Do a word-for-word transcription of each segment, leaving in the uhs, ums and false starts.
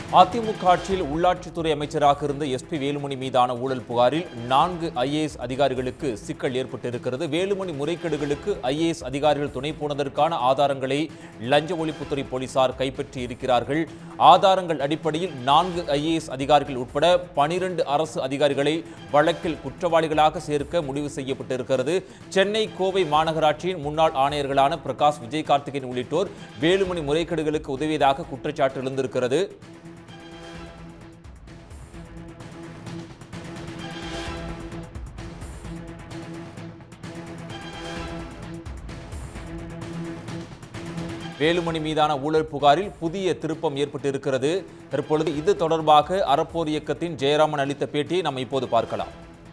அதிமுக ஆட்சியில் உள்ளாட்சித்துறை அமைச்சராக இருந்த எஸ் பி வேலுமணி மீதான ஊழல் புகாரில் நான்கு ஐ ஏ எஸ் அதிகாரிகளுக்கு சிக்கல் ஏற்பட்டிருக்கிறது. வேலுமணி முறைகேடுகளுக்கு ஐ ஏ எஸ் அதிகாரிகள் துணை போனதற்கான ஆதாரங்களை லஞ்ச ஒழிப்புத்துறை போலீசார் கைப்பற்றி இருக்கிறார்கள். ஆதாரங்கள் அடிப்படையில் நான்கு ஐ ஏ எஸ் அதிகாரிகள் உட்பட பனிரண்டு அரசு அதிகாரிகளை வழக்கில் குற்றவாளிகளாக சேர்க்க முடிவு செய்யப்பட்டிருக்கிறது. சென்னை கோவை மாநகராட்சியின் முன்னாள் ஆணையர்களான பிரகாஷ், விஜய் கார்த்திகேயன் உள்ளிட்டோர் வேலுமணி முறைகேடுகளுக்கு உதவியதாக குற்றச்சாட்டு எழுந்திருக்கிறது. வேலுமணி மீதான ஊழல் புகாரில் புதிய திருப்பம் ஏற்பட்டிருக்கிறது. தற்பொழுது இது தொடர்பாக அறப்போர் இயக்கத்தின் ஜெயராமன் அளித்த பேட்டியை நாம் இப்போது பார்க்கலாம்.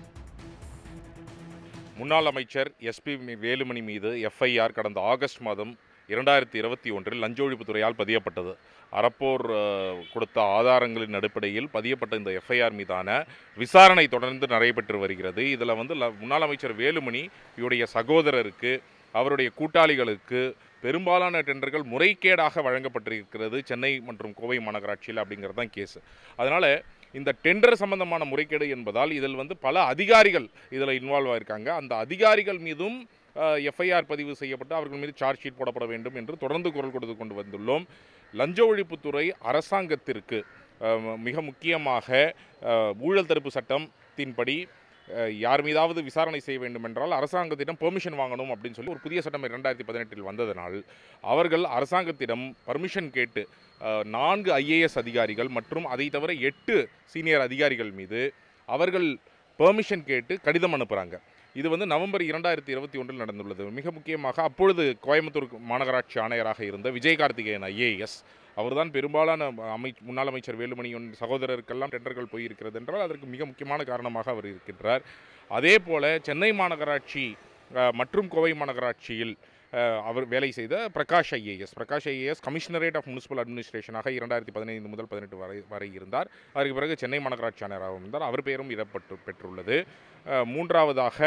முன்னாள் அமைச்சர் எஸ் பி வேலுமணி மீது எஃப் ஐ ஆர் கடந்த ஆகஸ்ட் மாதம் இரண்டாயிரத்தி இருபத்தி ஒன்றில் லஞ்ச ஒழிப்புத்துறையால் பதியப்பட்டது. அறப்போர் கொடுத்த ஆதாரங்களின் அடிப்படையில் பதியப்பட்ட இந்த எஃப் ஐ ஆர் மீதான விசாரணை தொடர்ந்து நடைபெற்று வருகிறது. இதில் வந்து முன்னாள் அமைச்சர் வேலுமணி இவருடைய சகோதரருக்கு, அவருடைய கூட்டாளிகளுக்கு பெரும்பாலான டெண்டர்கள் முறைகேடாக வழங்கப்பட்டிருக்கிறது சென்னை மற்றும் கோவை மாநகராட்சியில் அப்படிங்கிறது தான் கேஸ். அதனால் இந்த டெண்டர் சம்பந்தமான முறைகேடு என்பதால் இதில் வந்து பல அதிகாரிகள் இதில் இன்வால்வ் ஆகியிருக்காங்க. அந்த அதிகாரிகள் மீதும் எஃப் ஐ ஆர் பதிவு செய்யப்பட்டு அவர்கள் மீது சார்ஜ் ஷீட் போடப்பட வேண்டும் என்று தொடர்ந்து குரல் கொடுத்து கொண்டு வந்துள்ளோம். லஞ்ச ஒழிப்புத்துறை அரசாங்கத்திற்கு மிக முக்கியமாக ஊழல் தடுப்பு சட்டத்தின்படி யார் மீதாவது விசாரணை செய்ய வேண்டும் என்றால் அரசாங்கத்திடம் பெர்மிஷன் வாங்கணும் அப்படின்னு சொல்லி ஒரு புதிய சட்டம் இரண்டாயிரத்தி பதினெட்டில் வந்ததனால் அவர்கள் அரசாங்கத்திடம் பர்மிஷன் கேட்டு நான்கு ஐ ஏ எஸ் அதிகாரிகள் மற்றும் அதை தவிர எட்டு சீனியர் அதிகாரிகள் மீது அவர்கள் பெர்மிஷன் கேட்டு கடிதம் அனுப்புகிறாங்க. இது வந்து நவம்பர் இரண்டாயிரத்தி இருபத்தி ஒன்றில் நடந்துள்ளது. மிக முக்கியமாக அப்பொழுது கோயம்புத்தூர் மாநகராட்சி ஆணையராக இருந்த Vijay Karthikeyan I A S அவர்தான் பெரும்பாலான அமை முன்னாள் அமைச்சர் வேலுமணியின் சகோதரருக்கெல்லாம் டெண்டர்கள் போயிருக்கிறது என்றால் அதற்கு மிக முக்கியமான காரணமாக அவர் இருக்கின்றார். அதே போல சென்னை மாநகராட்சி மற்றும் கோவை மாநகராட்சியில் அவர் வேலை செய்த Prakash I A S Prakash I A S commissionerate of municipal அட்மினிஸ்ட்ரேஷனாக இரண்டாயிரத்தி பதினைந்து முதல் பதினெட்டு வரை வரை இருந்தார். அதற்கு பிறகு சென்னை மாநகராட்சி ஆணையராக இருந்தார். அவர் பெயரும் இடப்பட்டு பெற்றுள்ளது. மூன்றாவதாக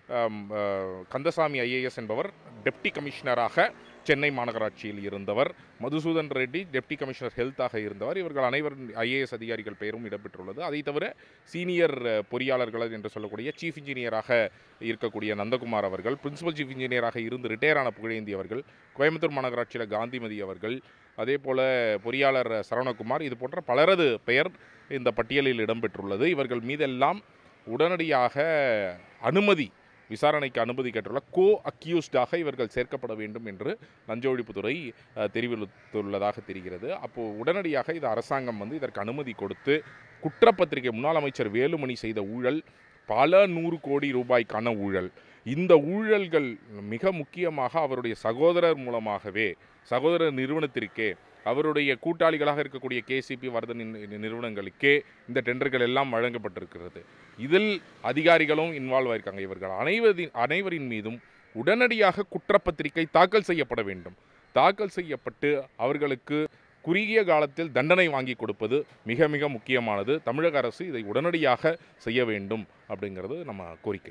கந்தசாமி ஐ ஏ எஸ் என்பவர் டெப்டி கமிஷனராக சென்னை மாநகராட்சியில் இருந்தவர். மதுசூதன் ரெட்டி டெப்டி கமிஷனர் ஹெல்த்தாக இருந்தவர். இவர்கள் அனைவரும் ஐ ஏ எஸ் அதிகாரிகள் பெயரும் இடம்பெற்றுள்ளது. அதை தவிர சீனியர் பொறியாளர்கள் என்று சொல்லக்கூடிய சீஃப் இன்ஜினியராக இருக்கக்கூடிய நந்தகுமார் அவர்கள், பிரின்சிபல் சீஃப் இன்ஜினியராக இருந்து ரிட்டையரான புகழேந்தி அவர்கள், கோயம்புத்தூர் மாநகராட்சியில் காந்திமதி அவர்கள், அதே போல பொறியாளர் சரவணகுமார், இது போன்ற பலரது பெயர் இந்த பட்டியலில் இடம்பெற்றுள்ளது. இவர்கள் மீதெல்லாம் உடனடியாக அனுமதி விசாரணைக்கு அனுமதி கேட்டுள்ள கோ அக்யூஸ்டாக இவர்கள் சேர்க்கப்பட வேண்டும் என்று லஞ்ச ஒழிப்புத்துறை தெரிவித்துள்ளதாக தெரிகிறது. அப்போது உடனடியாக இது அரசாங்கம் வந்து இதற்கு அனுமதி கொடுத்து குற்றப்பத்திரிகை முன்னாள் அமைச்சர் வேலுமணி செய்த ஊழல் பல நூறு கோடி ரூபாய்க்கான ஊழல். இந்த ஊழல்கள் மிக முக்கியமாக அவருடைய சகோதரர் மூலமாகவே சகோதரர் நிறுவனத்திற்கே அவருடைய கூட்டாளிகளாக இருக்கக்கூடிய கே சி பி வர்தன் நிறுவனங்களுக்கே இந்த டெண்டர்கள் எல்லாம் வழங்கப்பட்டிருக்கிறது. இதில் அதிகாரிகளும் இன்வால்வ் ஆயிருக்காங்க. இவர்கள் அனைவரின் அனைவரின் மீதும் உடனடியாக குற்றப்பத்திரிகை தாக்கல் செய்யப்பட வேண்டும். தாக்கல் செய்யப்பட்டு அவர்களுக்கு குறுகிய காலத்தில் தண்டனை வாங்கி கொடுப்பது மிக மிக முக்கியமானது. தமிழக அரசு இதை உடனடியாக செய்ய வேண்டும் அப்படிங்கிறது நம்ம கோரிக்கை.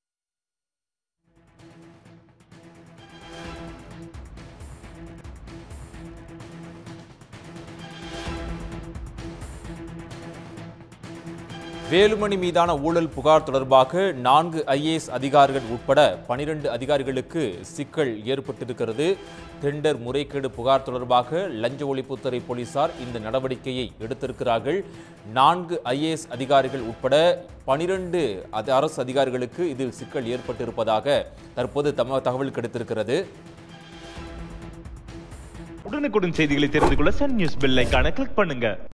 வேலுமணி மீதான ஊழல் புகார் தொடர்பாக நான்கு ஐ ஏ எஸ் அதிகாரிகள் உட்பட பனிரண்டு அதிகாரிகளுக்கு சிக்கல் ஏற்பட்டிருக்கிறது. டெண்டர் முறைகேடு புகார் தொடர்பாக லஞ்ச ஒழிப்புத்துறை போலீசார் இந்த நடவடிக்கையை எடுத்திருக்கிறார்கள். நான்கு ஐ ஏ எஸ் அதிகாரிகள் உட்பட பனிரண்டு அரசு அதிகாரிகளுக்கு இதில் சிக்கல் ஏற்பட்டிருப்பதாக தற்போது தகவல் கிடைத்திருக்கிறது. உடனுக்குடன் செய்திகளை தெரிந்து கொள்ள சன் நியூஸ் பெல் ஐகானை கிளிக் பண்ணுங்க.